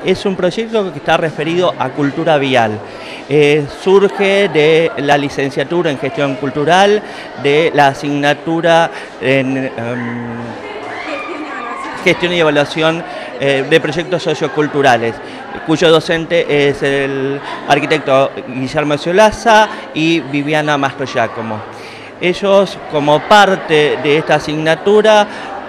Es un proyecto que está referido a cultura vial. Surge de la licenciatura en gestión cultural, de la asignatura en gestión y evaluación de proyectos socioculturales, cuyo docente es el arquitecto Guillermo Sciolazza y Viviana Mastro Giacomo. Ellos, como parte de esta asignatura,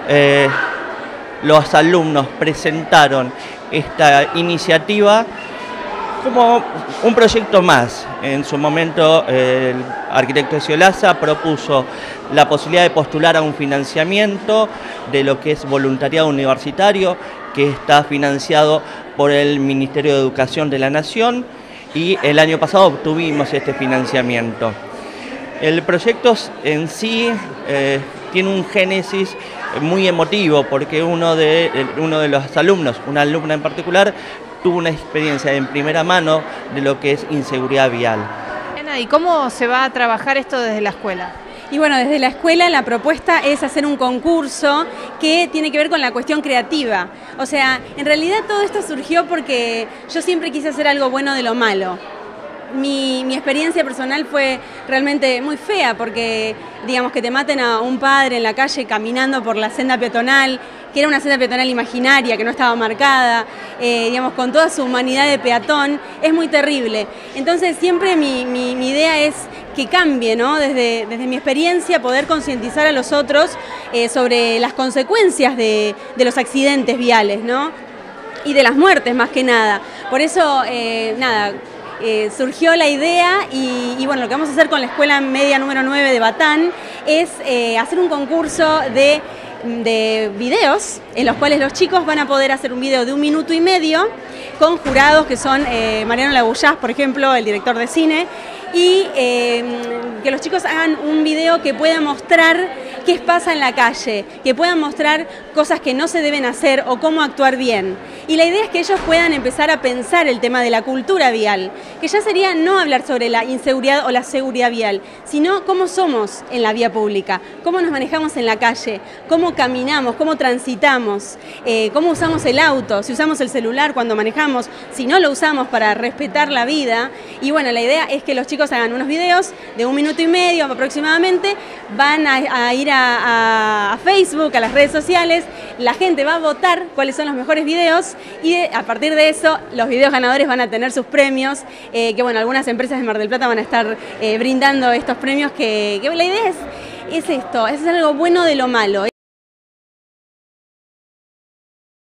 los alumnos presentaron esta iniciativa como un proyecto más. En su momento el arquitecto Sciolazza propuso la posibilidad de postular a un financiamiento de lo que es voluntariado universitario, que está financiado por el Ministerio de Educación de la Nación, y el año pasado obtuvimos este financiamiento. El proyecto en sí tiene un génesis muy emotivo, porque uno de los alumnos, una alumna en particular, tuvo una experiencia en primera mano de lo que es inseguridad vial. ¿Y cómo se va a trabajar esto desde la escuela? Y bueno, desde la escuela la propuesta es hacer un concurso que tiene que ver con la cuestión creativa. O sea, en realidad todo esto surgió porque yo siempre quise hacer algo bueno de lo malo. Mi experiencia personal fue realmente muy fea, porque digamos que te maten a un padre en la calle caminando por la senda peatonal, que era una senda peatonal imaginaria, que no estaba marcada, digamos, con toda su humanidad de peatón, es muy terrible. Entonces siempre mi idea es que cambie, ¿no? Desde mi experiencia, poder concientizar a los otros sobre las consecuencias de los accidentes viales, ¿no? Y de las muertes más que nada. Por eso, surgió la idea y bueno, lo que vamos a hacer con la Escuela Media número 9 de Batán es hacer un concurso de videos en los cuales los chicos van a poder hacer un video de 1 minuto y medio con jurados que son Mariano Labullás, por ejemplo, el director de cine, y que los chicos hagan un video que pueda mostrar qué pasa en la calle, que puedan mostrar cosas que no se deben hacer o cómo actuar bien. Y la idea es que ellos puedan empezar a pensar el tema de la cultura vial, que ya sería no hablar sobre la inseguridad o la seguridad vial, sino cómo somos en la vía pública, cómo nos manejamos en la calle, cómo caminamos, cómo transitamos, cómo usamos el auto, si usamos el celular cuando manejamos, si no lo usamos para respetar la vida. Y bueno, la idea es que los chicos hagan unos videos de 1 minuto y medio aproximadamente, van a ir a Facebook, a las redes sociales, la gente va a votar cuáles son los mejores videos y a partir de eso los videos ganadores van a tener sus premios, que bueno, algunas empresas de Mar del Plata van a estar brindando estos premios que la idea es esto, es algo bueno de lo malo.